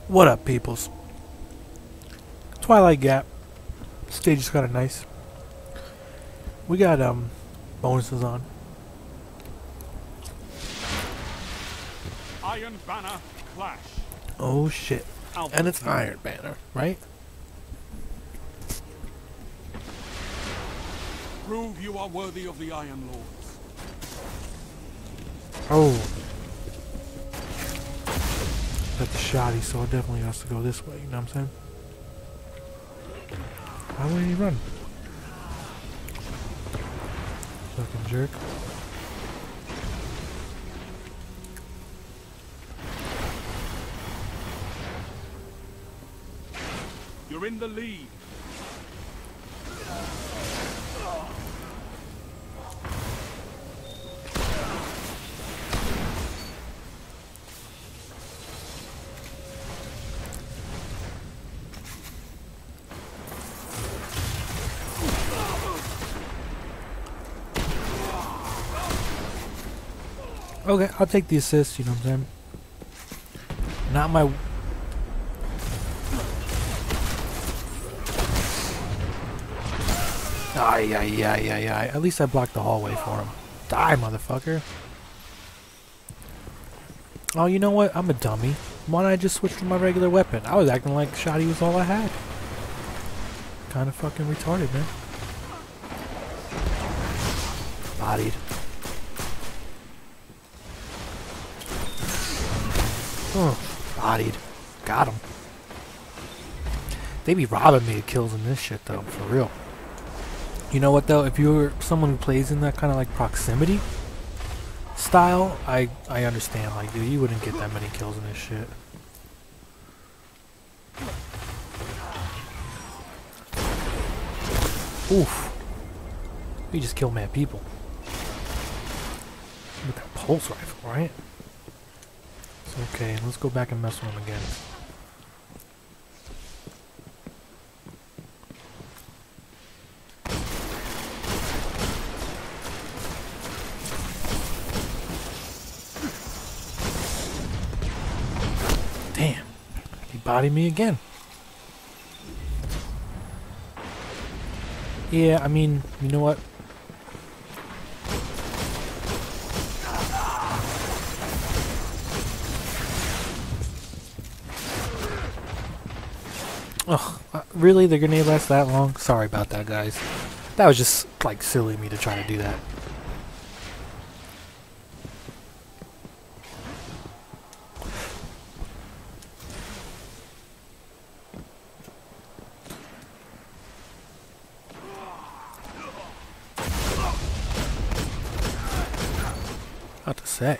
What up, peoples? Twilight Gap. Stage is kind of nice. We got bonuses on. Iron Banner Clash. Oh shit. Alpha And it's Team. Iron Banner, right? Prove you are worthy of the Iron Lords. Oh. Got the shoddy, so it definitely has to go this way, you know what I'm saying? How would he run? Fucking jerk. You're in the lead. Okay, I'll take the assist, you know what I'm saying? Not my... Ay, ay, ay, ay, ay. At least I blocked the hallway for him. Die, motherfucker. Oh, you know what? I'm a dummy. Why don't I just switch to my regular weapon? I was acting like shoddy was all I had. Kind of fucking retarded, man. Bodied. Oh, bodied. Got him. They be robbing me of kills in this shit, though, for real. You know what, though? If you're someone who plays in that kind of, like, proximity style, I understand. Like, dude, you wouldn't get that many kills in this shit. Oof. We just kill mad people. With that pulse rifle, right? It's okay, let's go back and mess with him again. Damn. He bodied me again. Yeah, I mean, you know what? Ugh, really? The grenade lasts that long? Sorry about that, guys. That was just, like, silly of me to try to do that. What to say?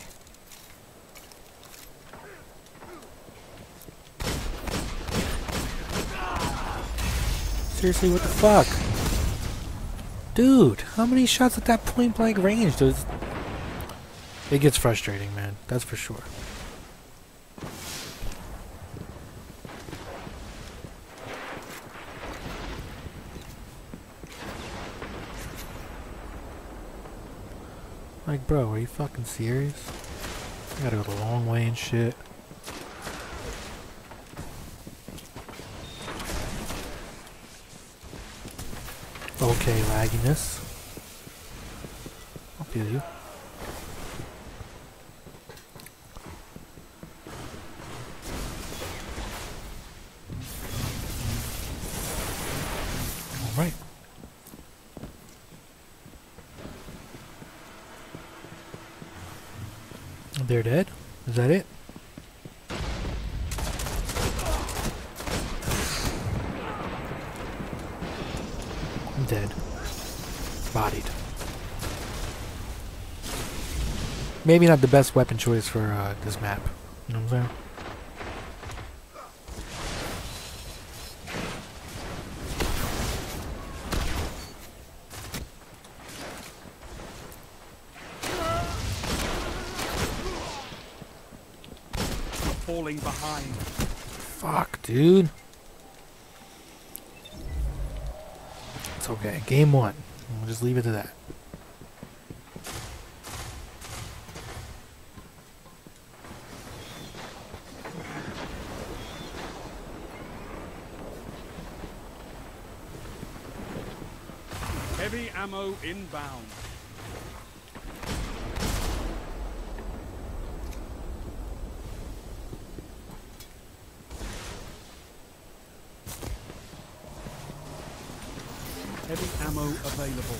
Seriously, what the fuck? Dude, how many shots at that point blank range does... It gets frustrating, man. That's for sure. Like, bro, are you fucking serious? I gotta go the long way and shit. Okay, lagginess. I'll feel you. Alright. They're dead? Is that it? I'm dead. Bodied. Maybe not the best weapon choice for this map. You know what I'm saying? Falling behind. Fuck, dude. It's okay. Game one. We'll just leave it to that. Heavy ammo inbound. Heavy ammo available.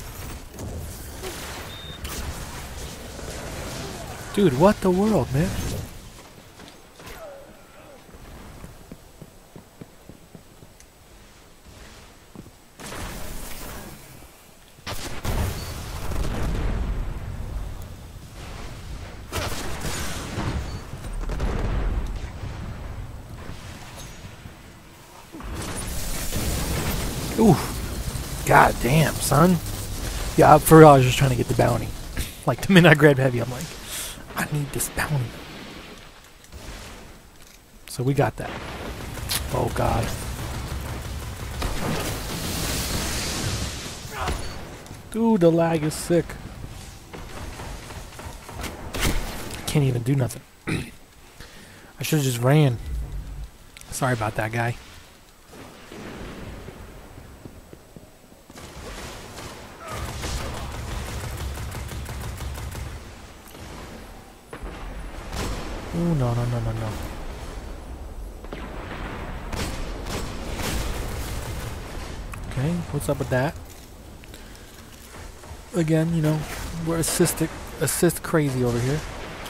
Dude, what the world, man? Ooh. God damn, son. Yeah, for real, I was just trying to get the bounty. Like, the minute I grabbed heavy, I'm like, I need this bounty. So we got that. Oh, God. Dude, the lag is sick. I can't even do nothing. I should have just ran. Sorry about that, guy. Ooh, no. Okay, what's up with that? Again, you know, we're assist crazy over here.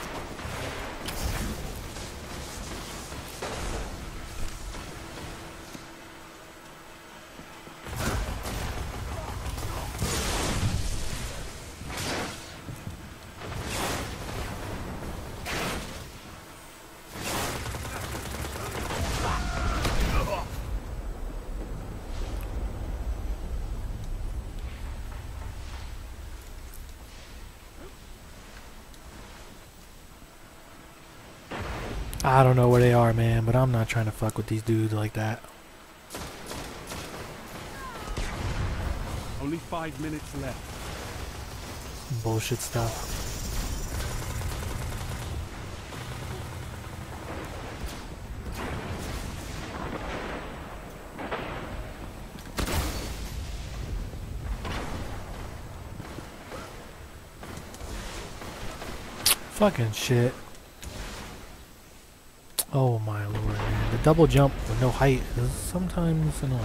I don't know where they are, man, but I'm not trying to fuck with these dudes like that. Only 5 minutes left. Some bullshit stuff. Fucking shit. Oh my lord, man. The double jump with no height is sometimes annoying.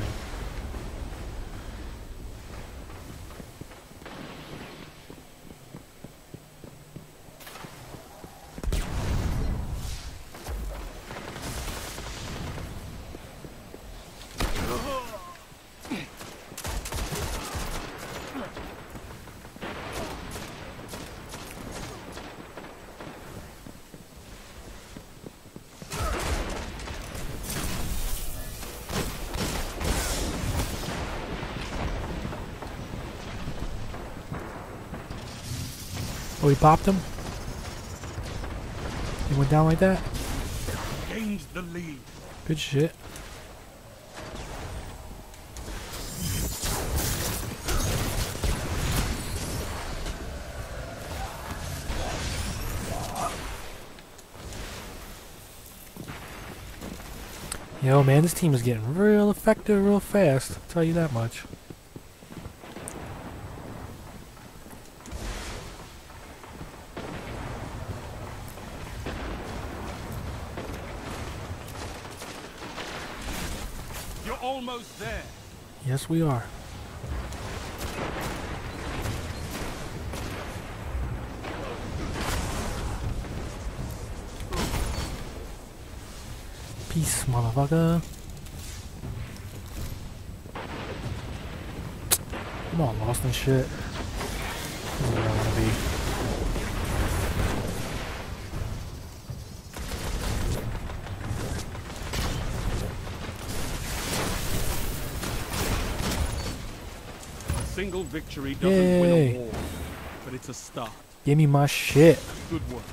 Oh, he popped him? He went down like that? Gained the lead. Good shit. Yo, man, this team is getting real effective real fast. I'll tell you that much. You're almost there. Yes, we are. Peace, motherfucker. I'm all lost and shit. This is where I wanna be. A single victory doesn't win a war, but it's a start. Give me my shit. Good work.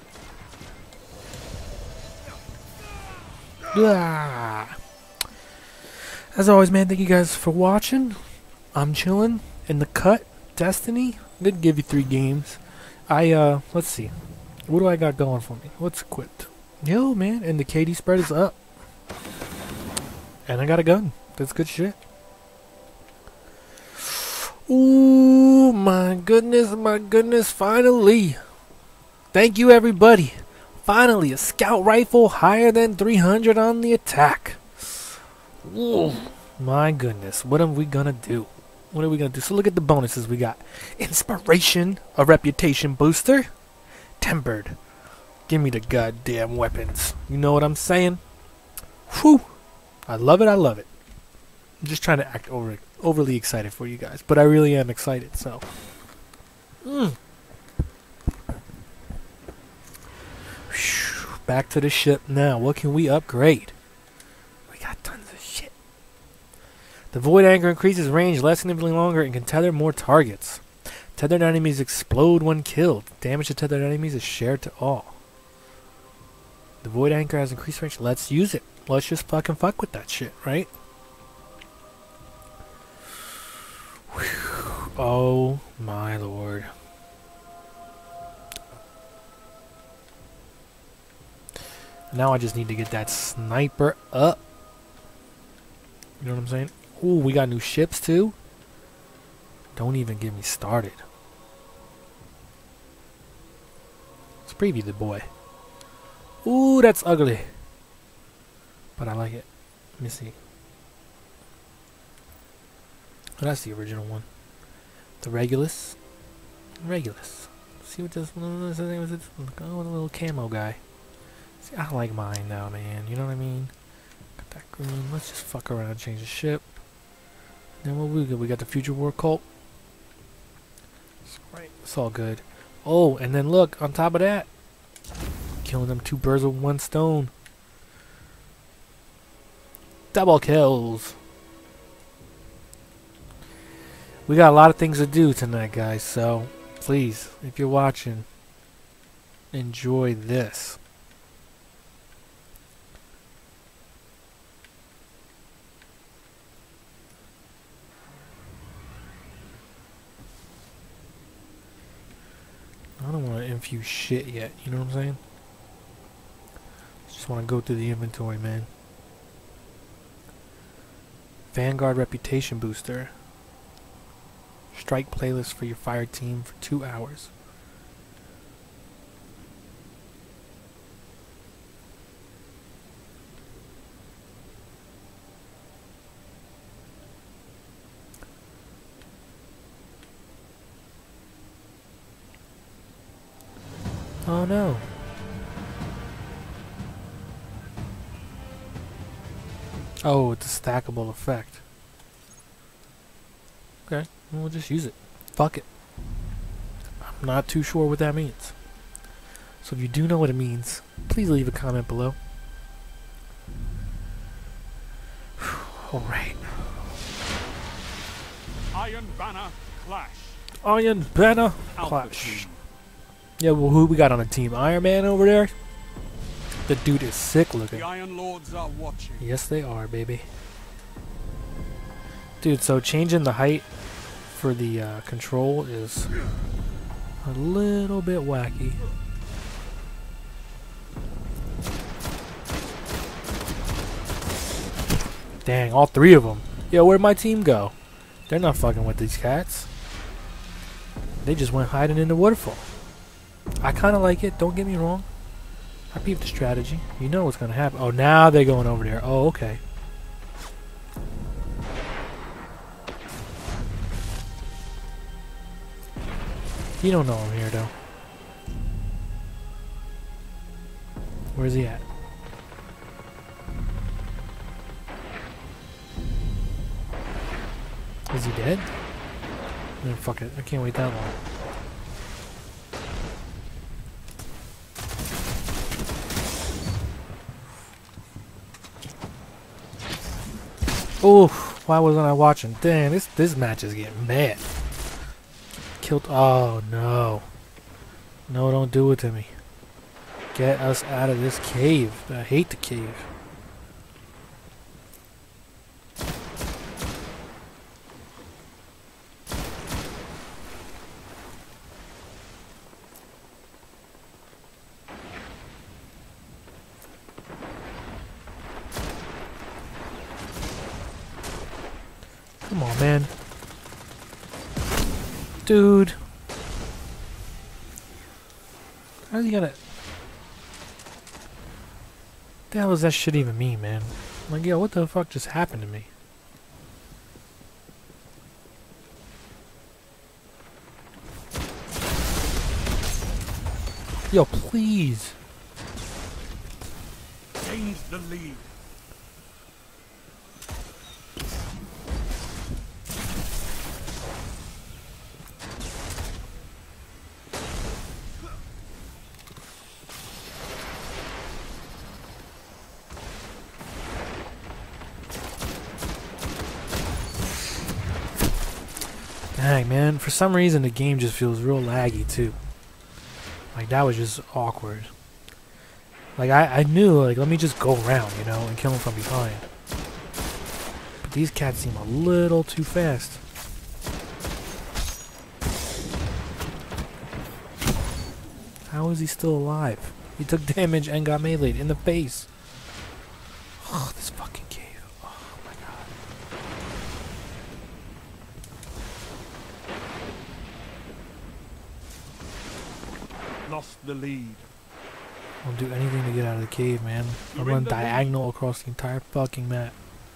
Ah. As always, man, thank you guys for watching. I'm chilling in the cut. Destiny did give you 3 games. Let's see. What do I got going for me? What's equipped? Yo, man, and the KD spread is up. And I got a gun. That's good shit. Ooh, my goodness, finally. Thank you, everybody. Finally, a scout rifle higher than 300 on the attack. Ooh, my goodness. What are we gonna do? What are we gonna do? So look at the bonuses we got. Inspiration, a reputation booster. Tempered. Give me the goddamn weapons. You know what I'm saying? Whew. I love it, I love it. I'm just trying to act overly excited for you guys. But I really am excited, so. Back to the ship now. What can we upgrade? We got tons of shit. The Void Anchor increases range less significantly longer and can tether more targets. Tethered enemies explode when killed. Damage to tethered enemies is shared to all. The Void Anchor has increased range. Let's use it. Let's just fucking fuck with that shit, right? Whew. Oh my lord. Now I just need to get that sniper up. You know what I'm saying? Ooh, we got new ships too. Don't even get me started. Let's preview the boy. Ooh, that's ugly. But I like it. Let me see. Oh, that's the original one. The Regulus. Regulus. See what this one is? Oh, the little camo guy. See, I like mine now, man. You know what I mean? Got that green. Let's just fuck around and change the ship. Then what we got? We got the Future War Cult. Right. It's all good. Oh, and then look, on top of that, killing them 2 birds with 1 stone. Double kills. We got a lot of things to do tonight, guys, so please, if you're watching, enjoy this. I don't want to infuse shit yet, you know what I'm saying? Just want to go through the inventory, man. Vanguard Reputation Booster. Strike playlist for your fire team for 2 hours. Oh no. Oh, it's a stackable effect. Okay, we'll just use it. Fuck it. I'm not too sure what that means. So if you do know what it means, please leave a comment below. Alright. Iron Banner Clash. Iron Banner Alpha Clash. Team. Yeah, well, who we got on the team? Iron Man over there? The dude is sick looking. The Iron Lords are watching. Yes, they are, baby. Dude, so changing the height for the control is a little bit wacky. Dang, all 3 of them. Yo, where'd my team go? They're not fucking with these cats. They just went hiding in the waterfall. I kind of like it, don't get me wrong. I peeped the strategy. You know what's going to happen. Oh, now they're going over there. Oh, okay. You don't know I'm here, though. Where's he at? Is he dead? No, fuck it. I can't wait that long. Oof, why wasn't I watching? Damn, this match is getting bad. Killed. Oh no. No, don't do it to me. Get us out of this cave. I hate the cave. Come on, man. Dude. How's he gonna... The hell does that shit even mean, man? Like, yo, what the fuck just happened to me? Yo, please. Gains the lead. Dang, man. For some reason, the game just feels real laggy, too. Like, that was just awkward. Like, I knew, like, let me just go around, you know, and kill him from behind. But these cats seem a little too fast. How is he still alive? He took damage and got meleeed in the face. Oh, this fucking cave. Oh, my God. Lost the lead. I'll do anything to get out of the cave, man. I'll run diagonal across the entire fucking map.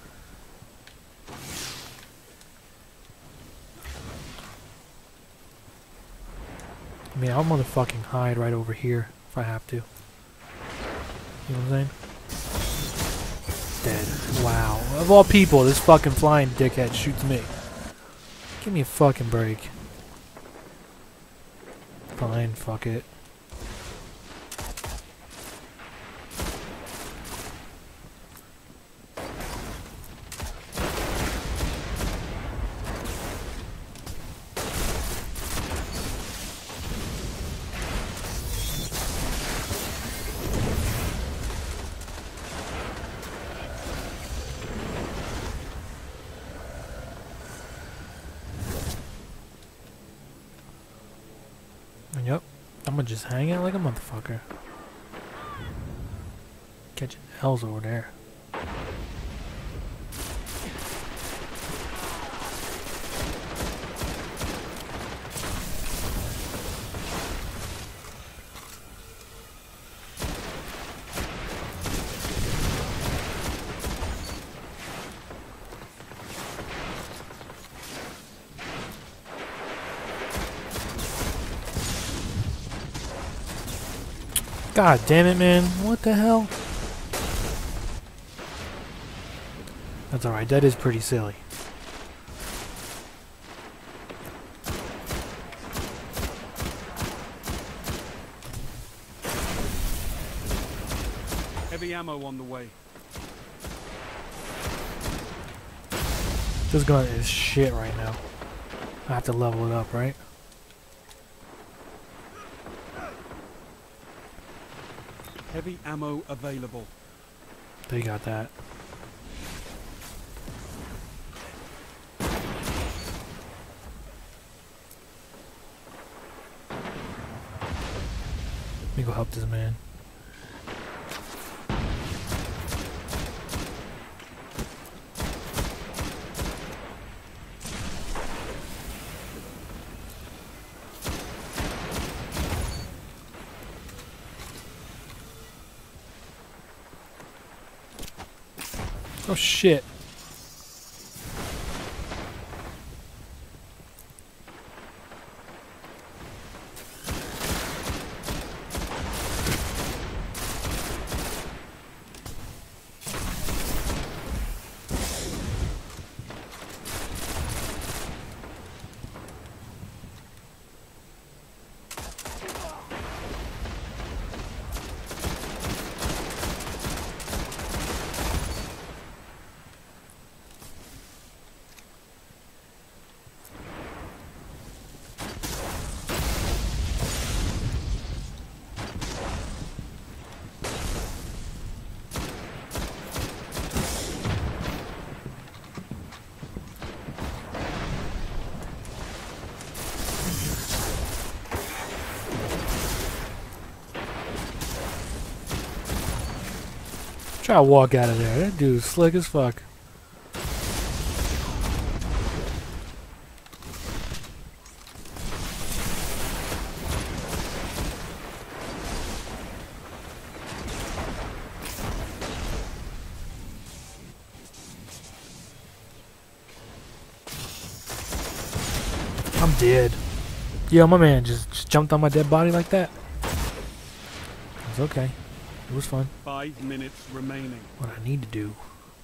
I mean, I'll motherfucking hide right over here if I have to. You know what I'm saying? Dead. Wow. Of all people, this fucking flying dickhead shoots me. Give me a fucking break. Fine, fuck it. Yep, I'm gonna just hang out like a motherfucker. Catching L's over there. God damn it, man. What the hell? That's alright. That is pretty silly. Heavy ammo on the way. This gun is shit right now. I have to level it up, right? Heavy ammo available. They got that. Let me go help this man. Oh shit. Try to walk out of there. That dude's slick as fuck. did. Yo, my man just jumped on my dead body like that. It's okay. It was fun. 5 minutes remaining. What I need to do.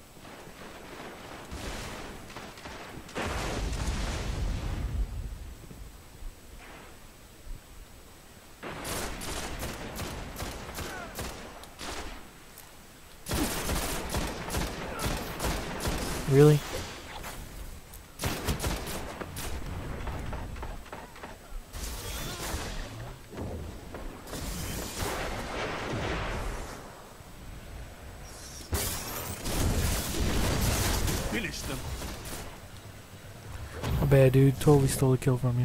Really? Finish them. My bad, dude. Totally stole a kill from you.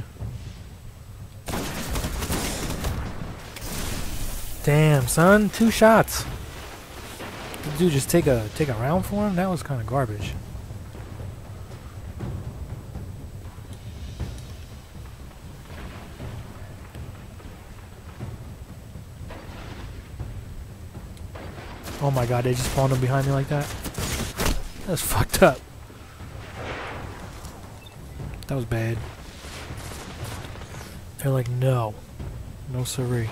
Damn, son. 2 shots. Did dude just take a round for him? That was kind of garbage. Oh my god, they just spawned him behind me like that? That's fucked up. That was bad. They're like, no. No siree.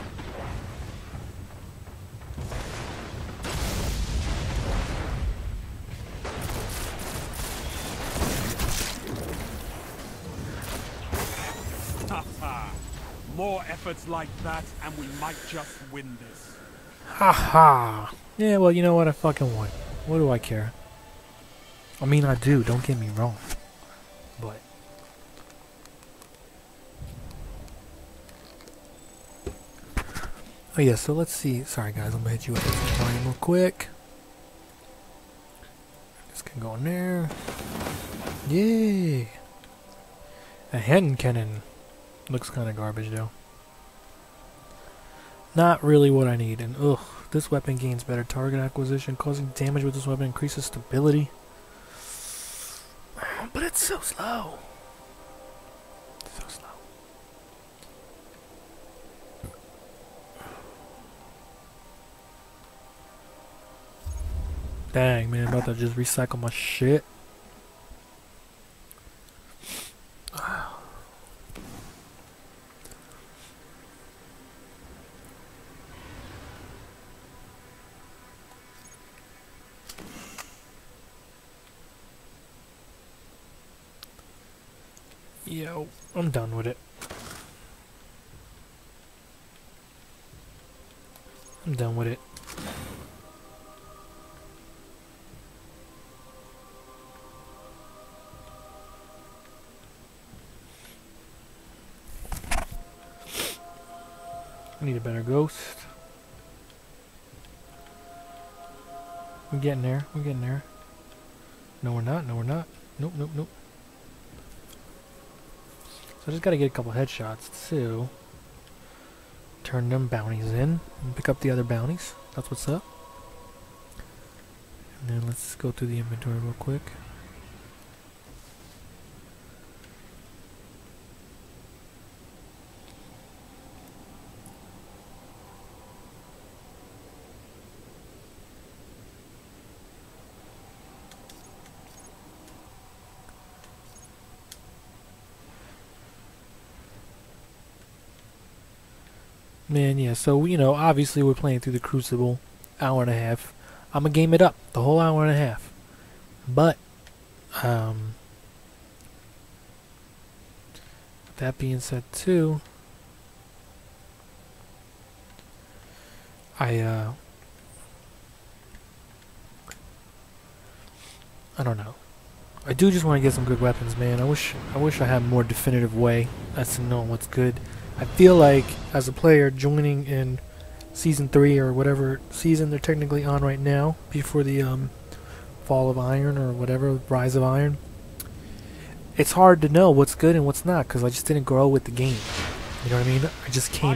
More efforts like that, and we might just win this. Haha. Yeah, well, you know what? I fucking won. What do I care? I mean, I do. Don't get me wrong. But... oh, yeah, so let's see. Sorry, guys. I'm going to hit you with this volume real quick. This can go in there. Yay! A hand cannon. Looks kind of garbage, though. Not really what I need. And, ugh. This weapon gains better target acquisition. Causing damage with this weapon increases stability. But it's so slow. So slow. Dang, man. I'm about to just recycle my shit. Yo, I'm done with it. I'm done with it. I need a better ghost. We're getting there. We're getting there. No, we're not. No, we're not. Nope, nope, nope. So I just gotta get a couple headshots too. Turn them bounties in and pick up the other bounties. That's what's up. And then let's go through the inventory real quick. Man, yeah, so, you know, obviously we're playing through the Crucible, hour and a half. I'm gonna game it up, the whole hour and a half. But, that being said, too, I don't know. I do just want to get some good weapons, man. I wish I had a more definitive way as to know what's good. I feel like, as a player, joining in Season 3 or whatever season they're technically on right now, before the Fall of Iron or whatever, Rise of Iron, it's hard to know what's good and what's not, because I just didn't grow with the game. You know what I mean? I just came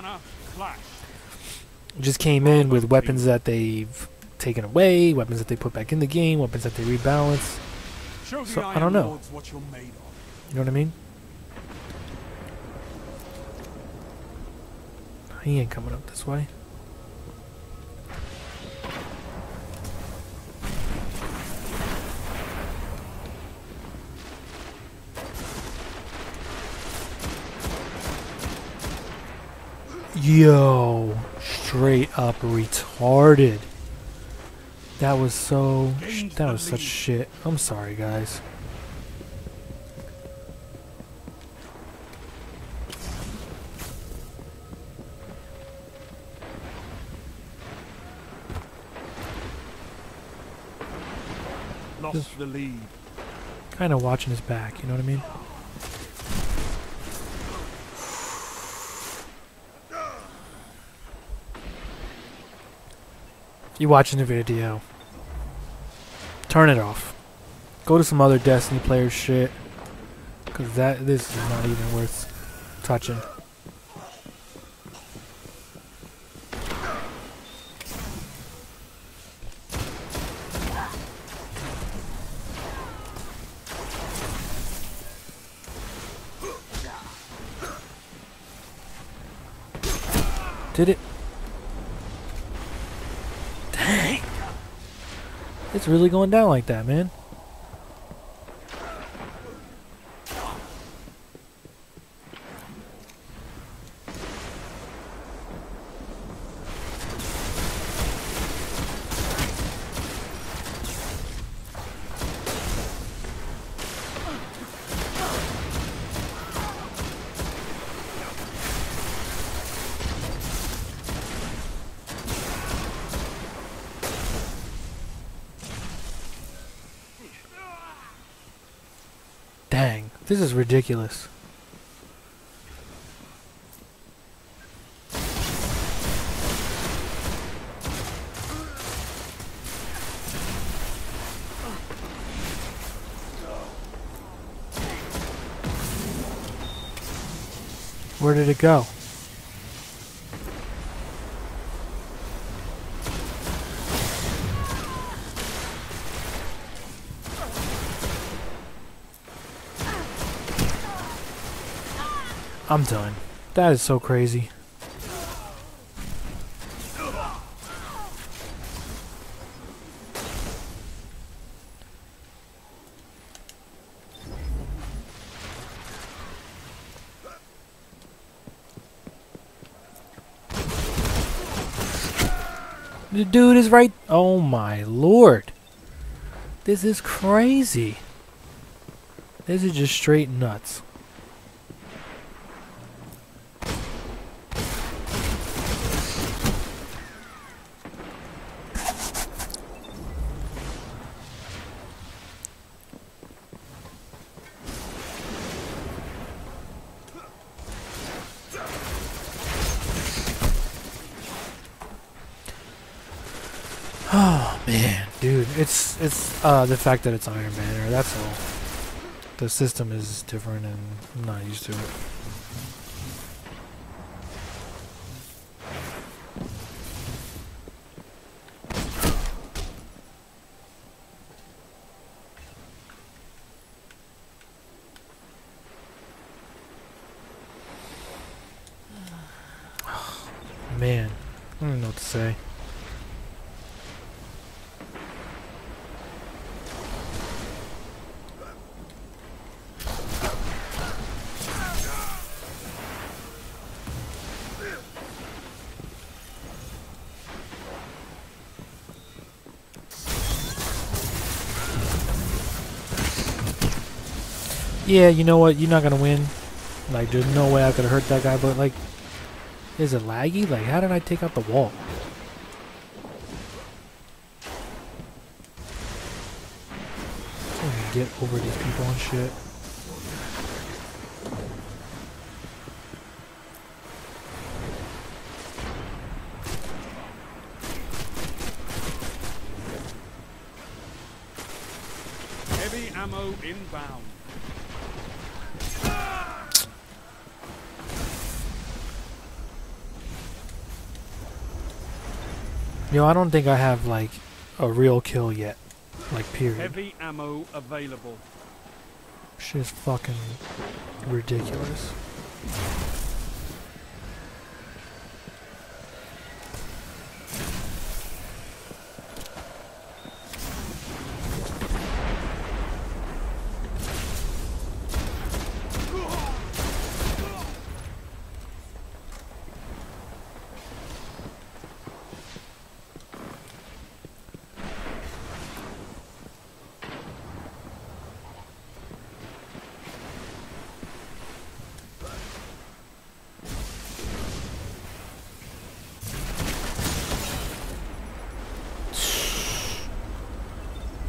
in with weapons that they've taken away, weapons that they put back in the game, weapons that they rebalance. So, I don't know. You know what I mean? He ain't coming up this way. Yo, straight up retarded. That was so... that was such shit. I'm sorry, guys. Lost the lead. Kind of watching his back, you know what I mean? If you're watching the video, turn it off. Go to some other Destiny player shit, cause this is not even worth touching. Did it? Dang! It's really going down like that, man. Dang, this is ridiculous. Where did it go? I'm done. That is so crazy. The dude is right. Oh my lord. This is crazy. This is just straight nuts. Oh man, dude, it's the fact that it's Iron Banner, that's all. The system is different and I'm not used to it. Man, I don't know what to say. Yeah, you know what? You're not gonna win. Like, there's no way I could have hurt that guy, but like, is it laggy? Like, how did I take out the wall? Get over these people and shit. Heavy ammo inbound. Yo, I don't think I have like a real kill yet. Like, period. Heavy ammo available. Shit's fucking ridiculous.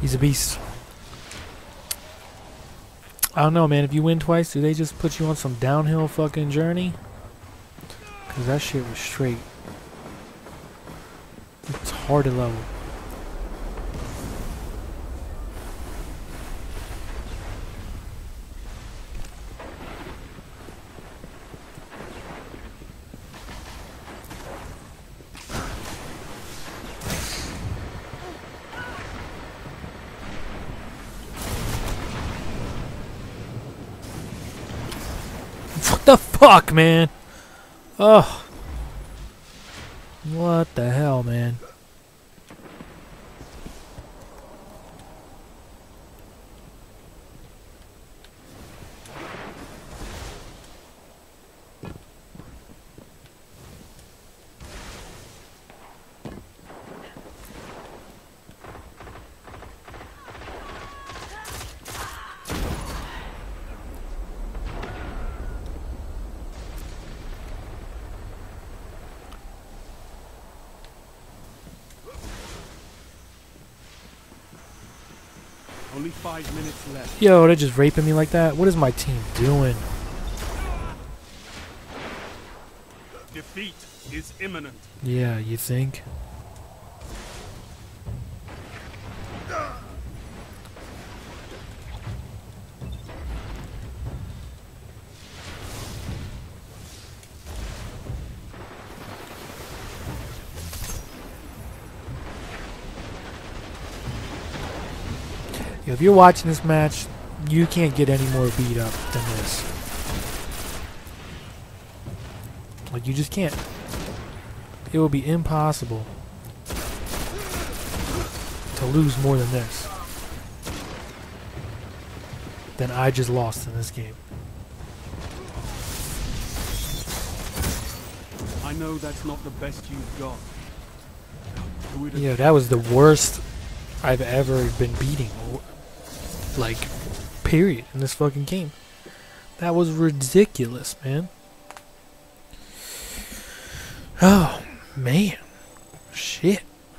He's a beast. I don't know, man. If you win twice, do they just put you on some downhill fucking journey? Because that shit was straight. It's hard to level. What the fuck, man? Ugh. What the hell, man? Only 5 minutes left. Yo, they're just raping me like that? What is my team doing? Defeat is imminent. Yeah, you think? Yo, if you're watching this match, you can't get any more beat up than this. Like, you just can't. It will be impossible to lose more than this. Than I just lost in this game. I know that's not the best you've got. Do it Yeah, that was the worst I've ever been beating. Like, period, in this fucking game. That was ridiculous, man. Oh, man. Shit.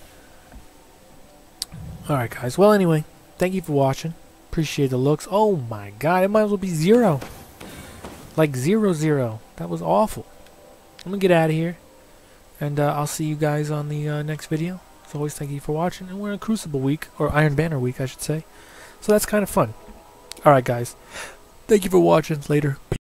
Alright, guys. Well, anyway, thank you for watching. Appreciate the looks. Oh, my God. It might as well be 0. Like, 0-0. That was awful. I'm going to get out of here. And I'll see you guys on the next video. As always, thank you for watching. And we're in Crucible Week. Or Iron Banner Week, I should say. So that's kind of fun. Alright, guys. Thank you for watching. Later.